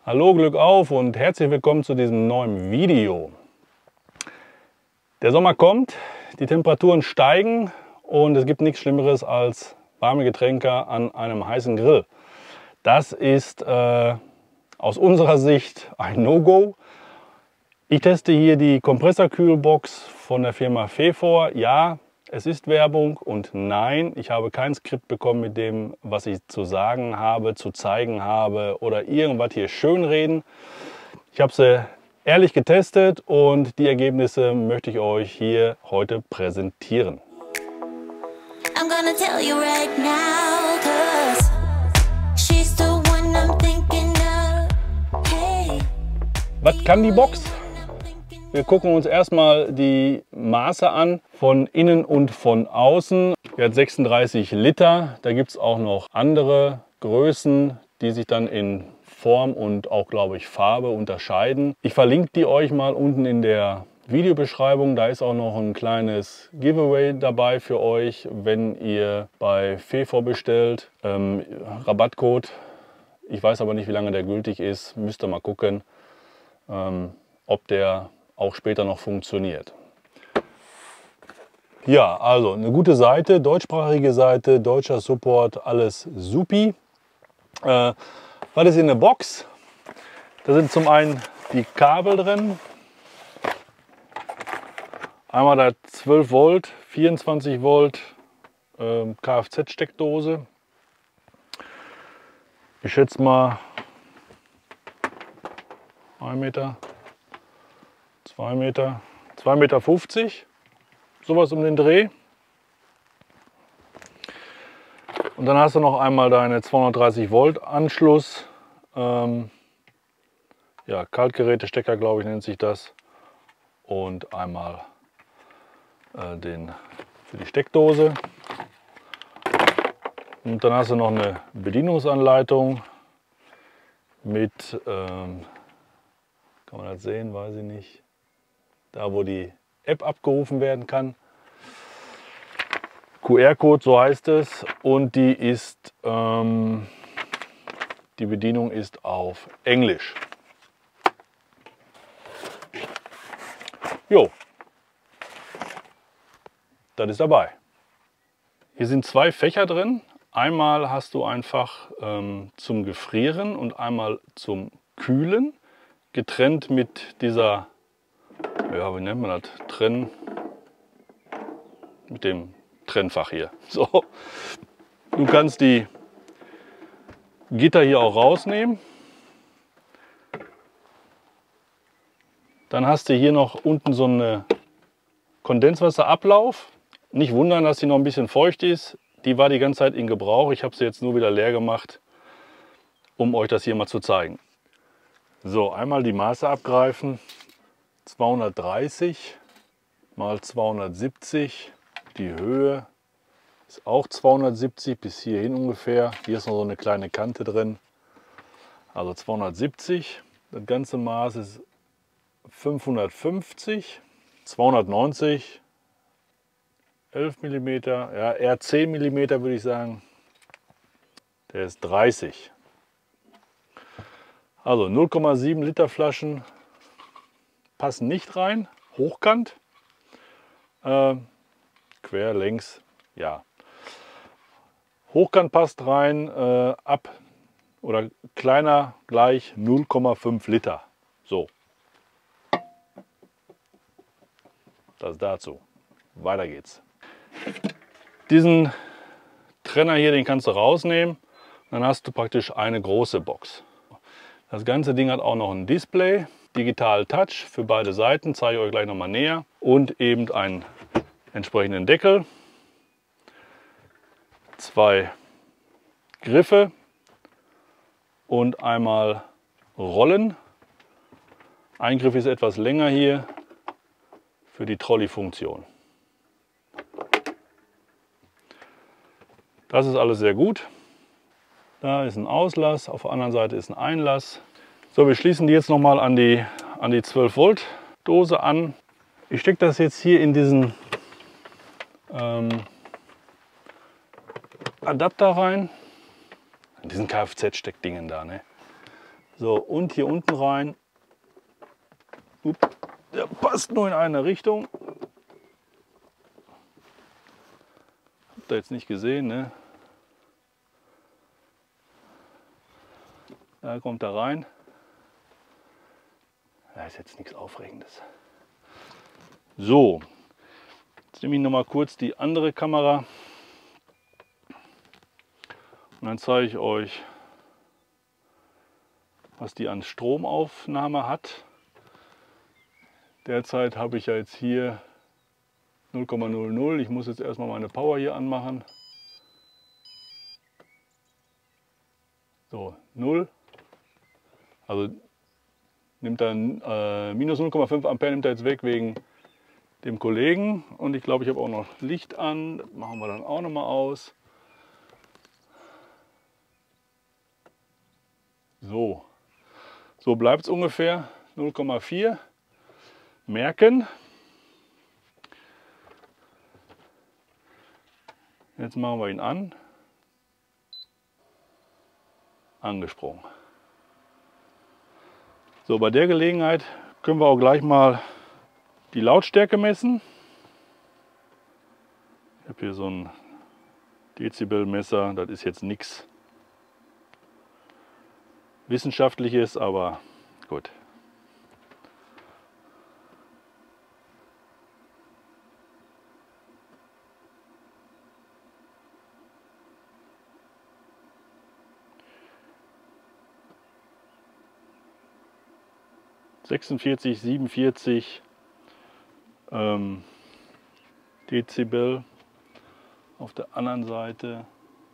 Hallo, Glück auf und herzlich willkommen zu diesem neuen Video. Der Sommer kommt, die Temperaturen steigen und es gibt nichts Schlimmeres als warme Getränke an einem heißen Grill. Das ist aus unserer Sicht ein No-Go. Ich teste hier die Kompressorkühlbox von der Firma Fefor. Ja, es ist Werbung und nein, ich habe kein Skript bekommen mit dem, was ich zu sagen habe, zu zeigen habe oder irgendwas hier schönreden. Ich habe sie ehrlich getestet und die Ergebnisse möchte ich euch hier heute präsentieren. I'm gonna tell you right now, 'cause she's the one I'm thinking of. Hey. Was kann die Box? Wir gucken uns erstmal die Maße an, von innen und von außen. Die hat 36 Liter. Da gibt es auch noch andere Größen, die sich dann in Form und auch, glaube ich, Farbe unterscheiden. Ich verlinke die euch mal unten in der Videobeschreibung. Da ist auch noch ein kleines Giveaway dabei für euch, wenn ihr bei Fefor bestellt. Rabattcode. Ich weiß aber nicht, wie lange der gültig ist. Müsst ihr mal gucken, ob der auch später noch funktioniert. Ja, also eine gute Seite, deutschsprachige Seite, deutscher Support, alles supi. Was ist in der Box? Da sind zum einen die Kabel drin. Einmal da 12 Volt, 24 Volt Kfz-Steckdose. Ich schätze mal 1 Meter. 2 Meter, 2,50 Meter, sowas um den Dreh. Und dann hast du noch einmal deine 230 Volt Anschluss. Ja, Kaltgerätestecker, glaube ich, nennt sich das. Und einmal den für die Steckdose. Und dann hast du noch eine Bedienungsanleitung mit, kann man das sehen, weiß ich nicht. Da, wo die App abgerufen werden kann. QR-Code, so heißt es. Und die ist, die Bedienung ist auf Englisch. Jo, das ist dabei. Hier sind 2 Fächer drin. Einmal hast du einfach zum Gefrieren und einmal zum Kühlen. Getrennt mit dieser, ja, wie nennt man das? Mit dem Trennfach hier. So. Du kannst die Gitter hier auch rausnehmen. Dann hast du hier noch unten so eine Kondenswasserablauf. Nicht wundern, dass sie noch ein bisschen feucht ist. Die war die ganze Zeit in Gebrauch. Ich habe sie jetzt nur wieder leer gemacht, um euch das hier mal zu zeigen. So, einmal die Maße abgreifen. 230 mal 270. Die Höhe ist auch 270 bis hierhin ungefähr. Hier ist noch so eine kleine Kante drin. Also 270. Das ganze Maß ist 550. 290. 11 mm. Ja, eher 10 mm würde ich sagen. Der ist 30. Also 0,7 Liter Flaschen passen nicht rein. Hochkant. Quer, längs, ja. Hochkant passt rein, ab oder kleiner gleich 0,5 Liter. So. Das dazu. Weiter geht's. Diesen Trenner hier, den kannst du rausnehmen. Dann hast du praktisch eine große Box. Das ganze Ding hat auch noch ein Display. Digital Touch für beide Seiten, zeige ich euch gleich noch mal näher. Und eben einen entsprechenden Deckel. 2 Griffe und einmal Rollen. Ein Griff ist etwas länger hier für die Trolley-Funktion. Das ist alles sehr gut. Da ist ein Auslass, auf der anderen Seite ist ein Einlass. So, wir schließen die jetzt noch mal an die 12 Volt Dose an. Ich stecke das jetzt hier in diesen Adapter rein. In diesen Kfz-Steckdingen da, ne? So, und hier unten rein. Der passt nur in eine Richtung. Habt ihr jetzt nicht gesehen, ne? Da kommt er rein. Da ist jetzt nichts Aufregendes. So, jetzt nehme ich noch mal kurz die andere Kamera und dann zeige ich euch, was die an Stromaufnahme hat. Derzeit habe ich ja jetzt hier 0,00. Ich muss jetzt erstmal meine Power hier anmachen. So, 0. Also nimmt dann minus 0,5 Ampere nimmt er jetzt weg wegen dem Kollegen. Und ich glaube, ich habe auch noch Licht an. Das machen wir dann auch noch mal aus. So, so bleibt es ungefähr. 0,4. Merken. Jetzt machen wir ihn an. Angesprungen. So, bei der Gelegenheit können wir auch gleich mal die Lautstärke messen. Ich habe hier so ein Dezibelmesser, das ist jetzt nichts Wissenschaftliches, aber gut. ...46, 47 Dezibel. Auf der anderen Seite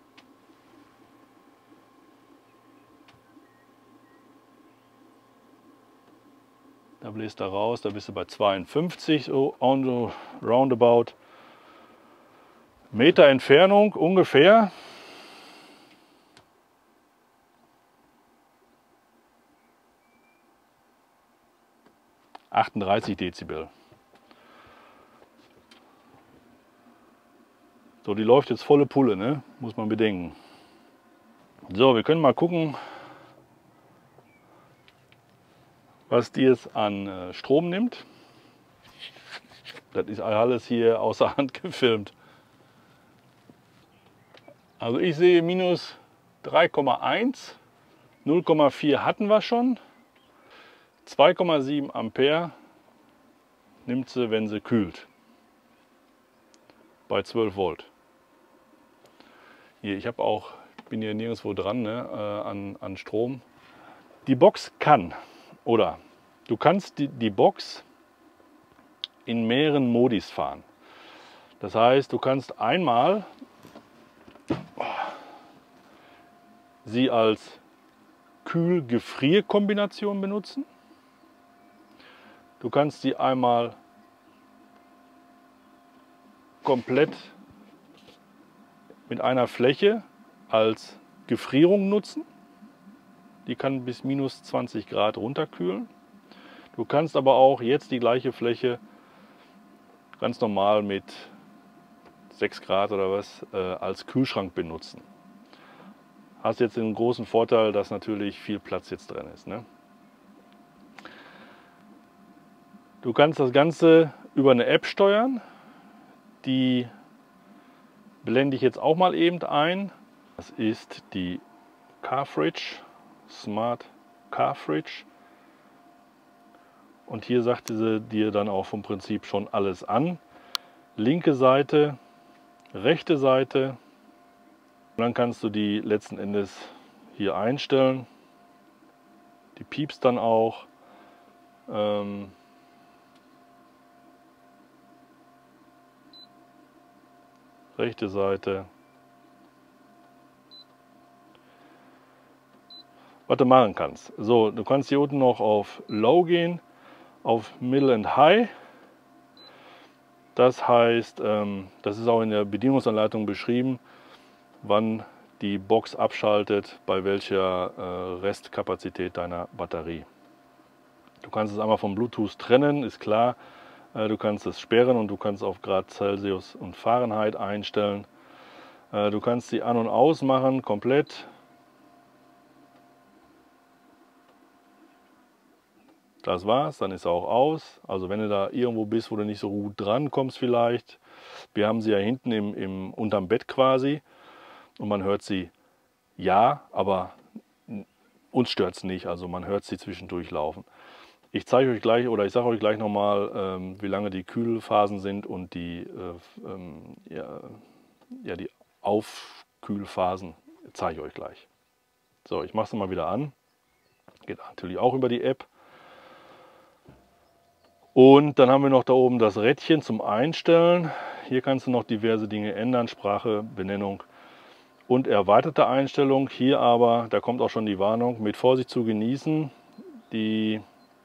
da bläst er raus, da bist du bei 52, so roundabout. Meter Entfernung ungefähr. ...38 Dezibel. So, die läuft jetzt volle Pulle, ne? Muss man bedenken. So, wir können mal gucken, was die jetzt an Strom nimmt. Das ist alles hier außer Hand gefilmt. Also ich sehe minus 3,1, 0,4 hatten wir schon. 2,7 Ampere nimmt sie, wenn sie kühlt. Bei 12 Volt. Hier, ich bin hier nirgendwo dran, ne, an Strom. Die Box kann, oder du kannst die Box in mehreren Modis fahren. Das heißt, du kannst einmal sie als Kühl-Gefrier-Kombination benutzen. Du kannst sie einmal komplett mit einer Fläche als Gefrierung nutzen. Die kann bis minus 20 Grad runterkühlen. Du kannst aber auch jetzt die gleiche Fläche ganz normal mit 6 Grad oder was als Kühlschrank benutzen. Hast jetzt den großen Vorteil, dass natürlich viel Platz jetzt drin ist, ne? Du kannst das Ganze über eine App steuern. Die blende ich jetzt auch mal eben ein. Das ist die Carfridge, Smart Carfridge. Und hier sagt sie dir dann auch vom Prinzip schon alles an. Linke Seite, rechte Seite. Und dann kannst du die letzten Endes hier einstellen. Die piepst dann auch. Rechte Seite. Was du machen kannst. So, du kannst hier unten noch auf Low gehen, auf Middle and High. Das heißt, das ist auch in der Bedienungsanleitung beschrieben, wann die Box abschaltet, bei welcher Restkapazität deiner Batterie. Du kannst es einmal vom Bluetooth trennen, ist klar. Du kannst es sperren und du kannst auf Grad Celsius und Fahrenheit einstellen. Du kannst sie an- und ausmachen komplett. Das war's, dann ist er auch aus. Also wenn du da irgendwo bist, wo du nicht so gut dran kommst vielleicht. Wir haben sie ja hinten unterm Bett quasi und man hört sie, ja, aber uns stört es nicht. Also man hört sie zwischendurch laufen. Ich zeige euch gleich oder ich sage euch gleich nochmal, wie lange die Kühlphasen sind und die Aufkühlphasen zeige ich euch gleich. So, ich mache es mal wieder an. Geht natürlich auch über die App. Und dann haben wir noch da oben das Rädchen zum Einstellen. Hier kannst du noch diverse Dinge ändern, Sprache, Benennung und erweiterte Einstellung. Hier aber, da kommt auch schon die Warnung, mit Vorsicht zu genießen. Die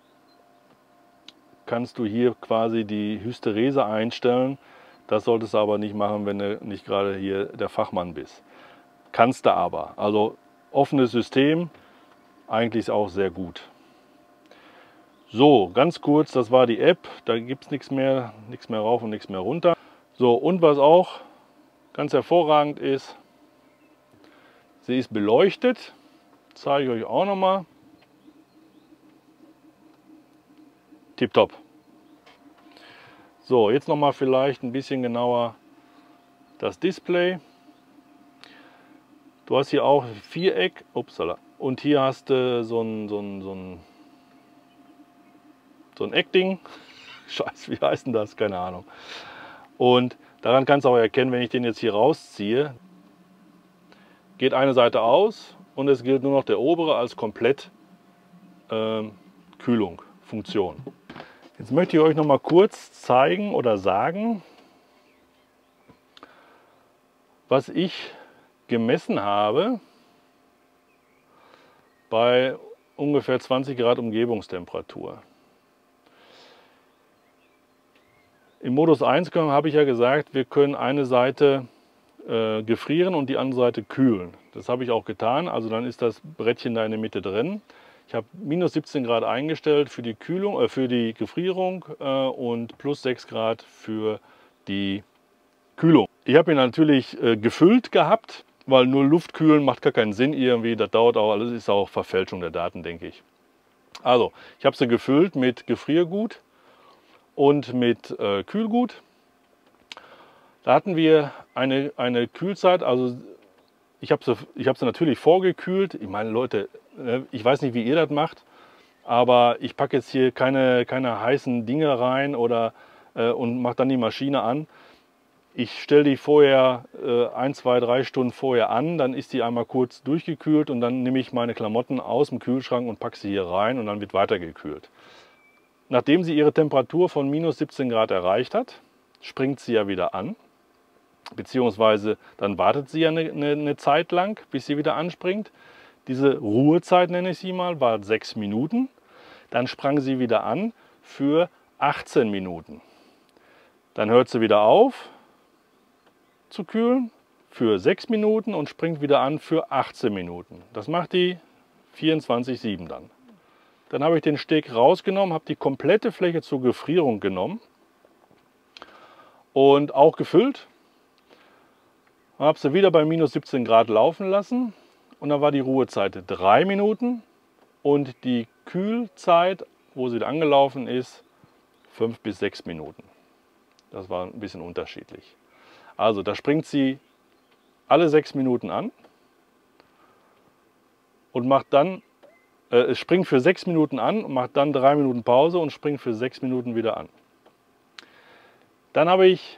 kannst du hier quasi die Hysterese einstellen. Das solltest du aber nicht machen, wenn du nicht gerade hier der Fachmann bist. Kannst du aber. Also offenes System, eigentlich auch sehr gut. So, ganz kurz, das war die App. Da gibt es nichts mehr rauf und nichts mehr runter. So, und was auch ganz hervorragend ist, sie ist beleuchtet. Zeige ich euch auch nochmal. Tipptopp. So, jetzt nochmal vielleicht ein bisschen genauer das Display. Du hast hier auch Viereck, upsala, und hier hast du so ein Eckding. Scheiße, wie heißt denn das? Keine Ahnung. Und daran kannst du auch erkennen, wenn ich den jetzt hier rausziehe, geht eine Seite aus und es gilt nur noch der obere als komplett Kühlung, Funktion. Jetzt möchte ich euch noch mal kurz zeigen oder sagen, was ich gemessen habe bei ungefähr 20 Grad Umgebungstemperatur. Im Modus 1 habe ich ja gesagt, wir können eine Seite gefrieren und die andere Seite kühlen. Das habe ich auch getan, also dann ist das Brettchen da in der Mitte drin. Ich habe minus 17 Grad eingestellt für die Kühlung, für die Gefrierung und plus 6 Grad für die Kühlung. Ich habe ihn natürlich gefüllt gehabt, weil nur Luft kühlen macht gar keinen Sinn irgendwie. Das dauert auch, alles ist auch Verfälschung der Daten, denke ich. Also, ich habe sie gefüllt mit Gefriergut und mit Kühlgut. Da hatten wir eine Kühlzeit, also ich habe sie natürlich vorgekühlt. Ich meine, Leute, ich weiß nicht, wie ihr das macht, aber ich packe jetzt hier keine heißen Dinge rein und mache dann die Maschine an. Ich stelle die vorher 1, 2, 3 Stunden vorher an, dann ist die einmal kurz durchgekühlt und dann nehme ich meine Klamotten aus dem Kühlschrank und packe sie hier rein und dann wird weiter gekühlt. Nachdem sie ihre Temperatur von minus 17 Grad erreicht hat, springt sie ja wieder an. Beziehungsweise dann wartet sie ja eine Zeit lang, bis sie wieder anspringt. Diese Ruhezeit, nenne ich sie mal, war 6 Minuten. Dann sprang sie wieder an für 18 Minuten. Dann hört sie wieder auf zu kühlen für 6 Minuten und springt wieder an für 18 Minuten. Das macht die 24/7 dann. Dann habe ich den Steg rausgenommen, habe die komplette Fläche zur Gefrierung genommen und auch gefüllt. Habe sie wieder bei minus 17 Grad laufen lassen und dann war die Ruhezeit 3 Minuten und die Kühlzeit, wo sie angelaufen ist, 5 bis 6 Minuten. Das war ein bisschen unterschiedlich. Also da springt sie alle 6 Minuten an und macht dann, es springt für 6 Minuten an und macht dann 3 Minuten Pause und springt für 6 Minuten wieder an. Dann habe ich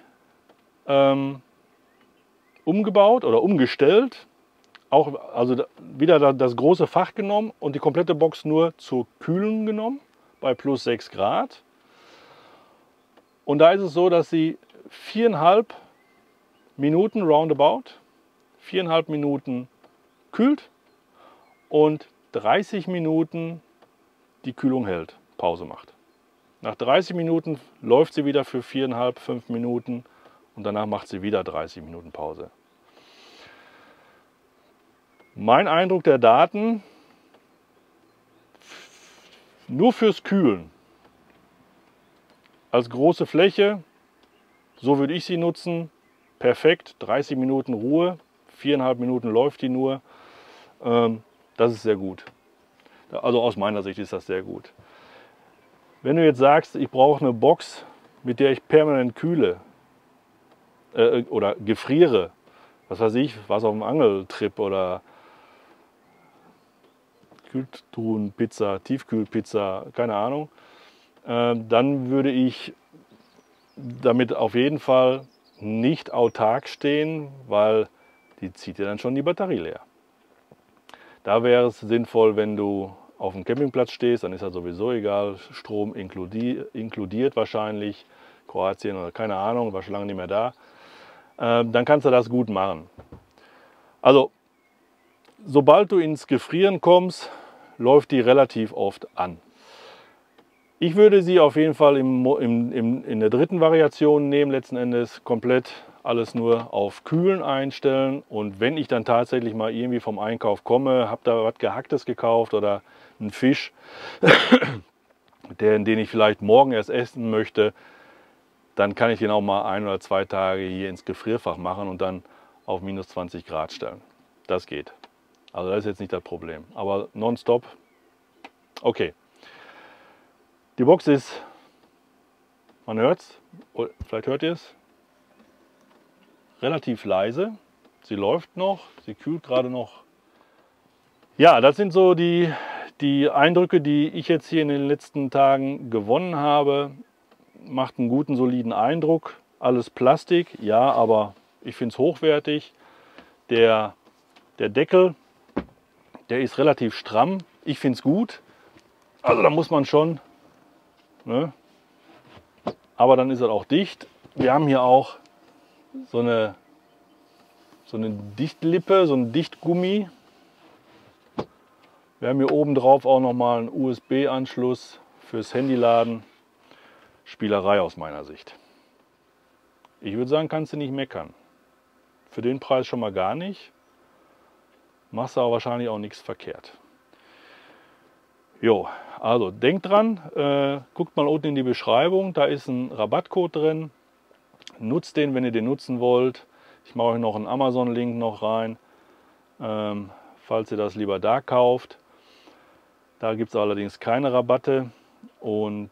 umgebaut oder umgestellt, also wieder das große Fach genommen und die komplette Box nur zur Kühlung genommen, bei plus 6 Grad. Und da ist es so, dass sie 4,5 Minuten roundabout, 4,5 Minuten kühlt und 30 Minuten die Kühlung hält, Pause macht. Nach 30 Minuten läuft sie wieder für 4,5, 5 Minuten und danach macht sie wieder 30 Minuten Pause. Mein Eindruck der Daten, nur fürs Kühlen, als große Fläche, so würde ich sie nutzen, perfekt, 30 Minuten Ruhe, 4,5 Minuten läuft die nur, das ist sehr gut. Also aus meiner Sicht ist das sehr gut. Wenn du jetzt sagst, ich brauche eine Box, mit der ich permanent kühle oder gefriere, was weiß ich, was auf dem Angeltrip oder Kühltruhenpizza, Tiefkühlpizza, keine Ahnung, dann würde ich damit auf jeden Fall nicht autark stehen, weil die zieht dir dann schon die Batterie leer. Da wäre es sinnvoll, wenn du auf dem Campingplatz stehst, dann ist das sowieso egal, Strom inkludiert wahrscheinlich, Kroatien oder keine Ahnung, war schon lange nicht mehr da, dann kannst du das gut machen. Also, sobald du ins Gefrieren kommst, läuft die relativ oft an. Ich würde sie auf jeden Fall in der dritten Variation nehmen, letzten Endes komplett alles nur auf Kühlen einstellen. Und wenn ich dann tatsächlich mal irgendwie vom Einkauf komme, habe da was Gehacktes gekauft oder einen Fisch, den ich vielleicht morgen erst essen möchte, dann kann ich den auch mal 1 oder 2 Tage hier ins Gefrierfach machen und dann auf minus 20 Grad stellen. Das geht. Also das ist jetzt nicht das Problem. Aber nonstop, okay. Die Box ist, man hört es, vielleicht hört ihr es, relativ leise. Sie läuft noch, sie kühlt gerade noch. Ja, das sind so die Eindrücke, die ich jetzt hier in den letzten Tagen gewonnen habe. Macht einen guten, soliden Eindruck. Alles Plastik, ja, aber ich finde es hochwertig. Der Deckel, der ist relativ stramm. Ich finde es gut. Also da muss man schon, ne? Aber dann ist er auch dicht. Wir haben hier auch so eine Dichtlippe, so ein Dichtgummi. Wir haben hier oben drauf auch nochmal einen USB-Anschluss fürs Handyladen. Spielerei aus meiner Sicht. Ich würde sagen, kannst du nicht meckern. Für den Preis schon mal gar nicht. Machst du aber wahrscheinlich auch nichts verkehrt. Jo, also denkt dran, guckt mal unten in die Beschreibung, da ist ein Rabattcode drin. Nutzt den, wenn ihr den nutzen wollt. Ich mache euch noch einen Amazon-Link noch rein, falls ihr das lieber da kauft. Da gibt es allerdings keine Rabatte. Und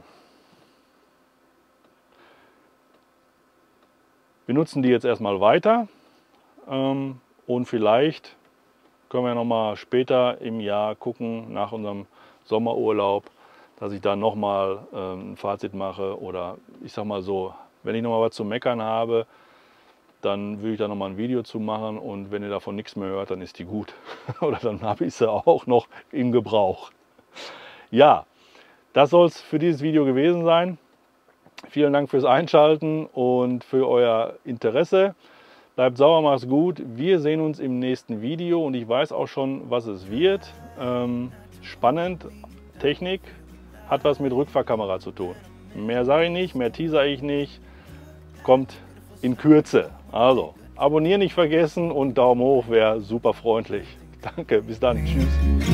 wir nutzen die jetzt erstmal weiter. Und vielleicht können wir noch mal später im Jahr gucken, nach unserem Sommerurlaub, dass ich da noch mal ein Fazit mache. Oder ich sag mal so, wenn ich noch mal was zu meckern habe, dann würde ich da noch mal ein Video zu machen. Und wenn ihr davon nichts mehr hört, dann ist die gut. Oder dann habe ich sie auch noch im Gebrauch. Ja, das soll es für dieses Video gewesen sein. Vielen Dank fürs Einschalten und für euer Interesse. Bleibt sauber, macht's gut. Wir sehen uns im nächsten Video und ich weiß auch schon, was es wird. Spannend. Technik hat was mit Rückfahrkamera zu tun. Mehr sage ich nicht, mehr teaser ich nicht. Kommt in Kürze. Also, abonnieren nicht vergessen und Daumen hoch wäre super freundlich. Danke, bis dann. Tschüss.